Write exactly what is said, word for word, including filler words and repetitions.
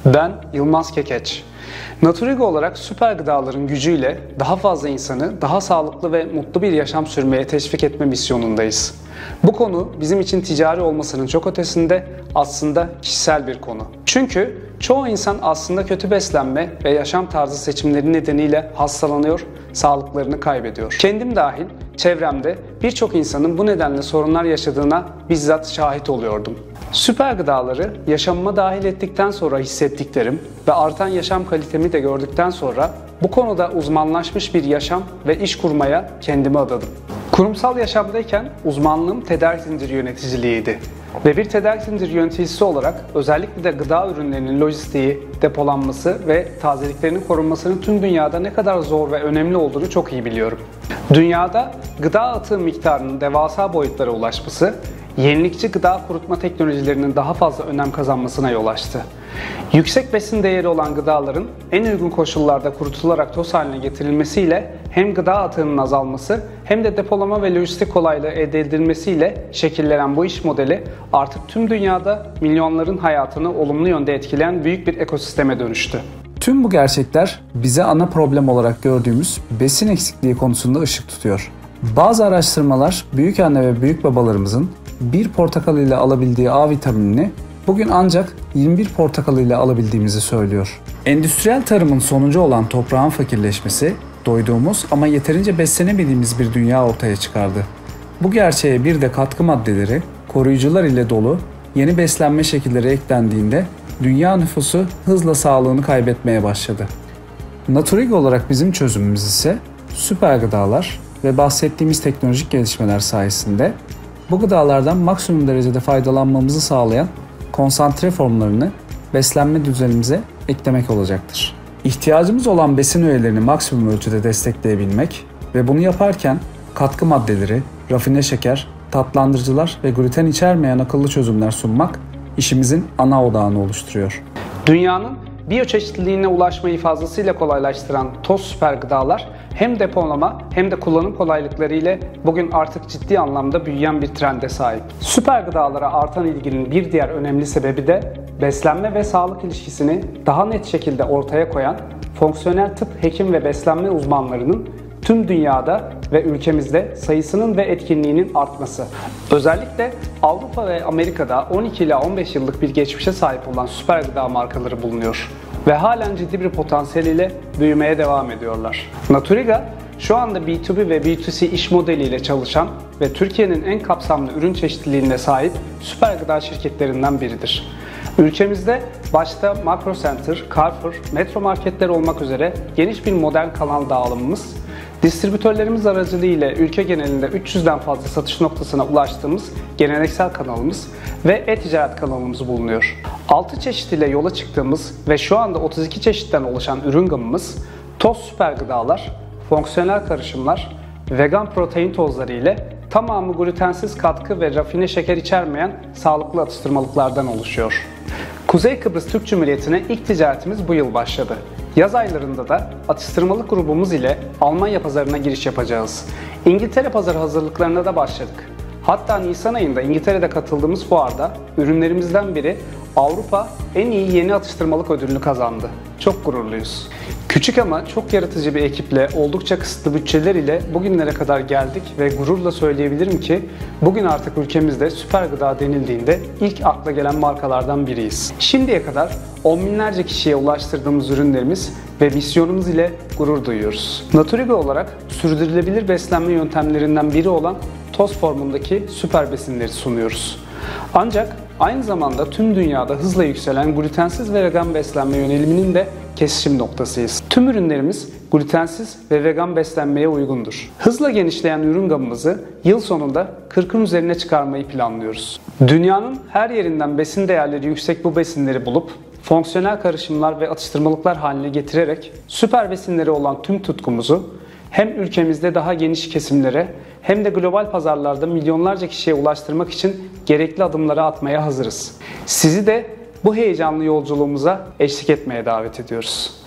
Ben Yılmaz Kekeç. Naturigo olarak süper gıdaların gücüyle daha fazla insanı daha sağlıklı ve mutlu bir yaşam sürmeye teşvik etme misyonundayız. Bu konu bizim için ticari olmasının çok ötesinde aslında kişisel bir konu. Çünkü çoğu insan aslında kötü beslenme ve yaşam tarzı seçimleri nedeniyle hastalanıyor, sağlıklarını kaybediyor. Kendim dahil çevremde birçok insanın bu nedenle sorunlar yaşadığına bizzat şahit oluyordum. Süper gıdaları yaşamıma dahil ettikten sonra hissettiklerim ve artan yaşam kalitemi de gördükten sonra bu konuda uzmanlaşmış bir yaşam ve iş kurmaya kendimi adadım. Kurumsal yaşamdayken uzmanlığım tedarik zinciri yöneticiliğiydi. Ve bir tedarik zinciri yöneticisi olarak özellikle de gıda ürünlerinin lojistiği, depolanması ve tazeliklerinin korunmasının tüm dünyada ne kadar zor ve önemli olduğunu çok iyi biliyorum. Dünyada gıda atığı miktarının devasa boyutlara ulaşması, yenilikçi gıda kurutma teknolojilerinin daha fazla önem kazanmasına yol açtı. Yüksek besin değeri olan gıdaların en uygun koşullarda kurutularak toz haline getirilmesiyle hem gıda atığının azalması hem de depolama ve lojistik kolaylığı elde edilmesiyle şekillenen bu iş modeli artık tüm dünyada milyonların hayatını olumlu yönde etkileyen büyük bir ekosisteme dönüştü. Tüm bu gerçekler bize ana problem olarak gördüğümüz besin eksikliği konusunda ışık tutuyor. Bazı araştırmalar büyükanne ve büyükbabalarımızın bir portakal ile alabildiği A vitaminini bugün ancak yirmi bir portakal ile alabildiğimizi söylüyor. Endüstriyel tarımın sonucu olan toprağın fakirleşmesi, doyduğumuz ama yeterince beslenemediğimiz bir dünya ortaya çıkardı. Bu gerçeğe bir de katkı maddeleri, koruyucular ile dolu yeni beslenme şekilleri eklendiğinde dünya nüfusu hızla sağlığını kaybetmeye başladı. Naturigo olarak bizim çözümümüz ise süper gıdalar ve bahsettiğimiz teknolojik gelişmeler sayesinde bu gıdalardan maksimum derecede faydalanmamızı sağlayan konsantre formlarını beslenme düzenimize eklemek olacaktır. İhtiyacımız olan besin öğelerini maksimum ölçüde destekleyebilmek ve bunu yaparken katkı maddeleri, rafine şeker, tatlandırıcılar ve gluten içermeyen akıllı çözümler sunmak işimizin ana odağını oluşturuyor. Dünyanın biyoçeşitliliğine ulaşmayı fazlasıyla kolaylaştıran toz süper gıdalar hem depolama hem de kullanım kolaylıkları ile bugün artık ciddi anlamda büyüyen bir trende sahip. Süper gıdalara artan ilginin bir diğer önemli sebebi de beslenme ve sağlık ilişkisini daha net şekilde ortaya koyan fonksiyonel tıp hekim ve beslenme uzmanlarının tüm dünyada ve ülkemizde sayısının ve etkinliğinin artması. Özellikle Avrupa ve Amerika'da on iki ila on beş yıllık bir geçmişe sahip olan süper gıda markaları bulunuyor ve halen ciddi bir potansiyeliyle büyümeye devam ediyorlar. Naturigo şu anda B iki B ve B iki C iş modeliyle çalışan ve Türkiye'nin en kapsamlı ürün çeşitliliğine sahip süper gıda şirketlerinden biridir. Ülkemizde başta Makro Center, Carrefour, Metro marketler olmak üzere geniş bir modern kanal dağılımımız, distribütörlerimiz aracılığıyla ülke genelinde üç yüzden fazla satış noktasına ulaştığımız geleneksel kanalımız ve e-ticaret kanalımız bulunuyor. altı çeşit ile yola çıktığımız ve şu anda otuz iki çeşitten oluşan ürün gamımız, toz süper gıdalar, fonksiyonel karışımlar, vegan protein tozları ile tamamı glutensiz katkı ve rafine şeker içermeyen sağlıklı atıştırmalıklardan oluşuyor. Kuzey Kıbrıs Türk Cumhuriyeti'ne ilk ticaretimiz bu yıl başladı. Yaz aylarında da atıştırmalık grubumuz ile Almanya pazarına giriş yapacağız. İngiltere pazarı hazırlıklarına da başladık. Hatta Nisan ayında İngiltere'de katıldığımız fuarda ürünlerimizden biri Avrupa en iyi yeni atıştırmalık ödülünü kazandı. Çok gururluyuz. Küçük ama çok yaratıcı bir ekiple oldukça kısıtlı bütçeler ile bugünlere kadar geldik ve gururla söyleyebilirim ki bugün artık ülkemizde süper gıda denildiğinde ilk akla gelen markalardan biriyiz. Şimdiye kadar on binlerce kişiye ulaştırdığımız ürünlerimiz ve misyonumuz ile gurur duyuyoruz. Naturigo olarak sürdürülebilir beslenme yöntemlerinden biri olan toz formundaki süper besinleri sunuyoruz. Ancak aynı zamanda tüm dünyada hızla yükselen glutensiz ve vegan beslenme yöneliminin de kesişim noktasıyız. Tüm ürünlerimiz glutensiz ve vegan beslenmeye uygundur. Hızla genişleyen ürün gamımızı yıl sonunda kırkın üzerine çıkarmayı planlıyoruz. Dünyanın her yerinden besin değerleri yüksek bu besinleri bulup fonksiyonel karışımlar ve atıştırmalıklar haline getirerek süper besinleri olan tüm tutkumuzu hem ülkemizde daha geniş kesimlere hem de global pazarlarda milyonlarca kişiye ulaştırmak için gerekli adımları atmaya hazırız. Sizi de bu heyecanlı yolculuğumuza eşlik etmeye davet ediyoruz.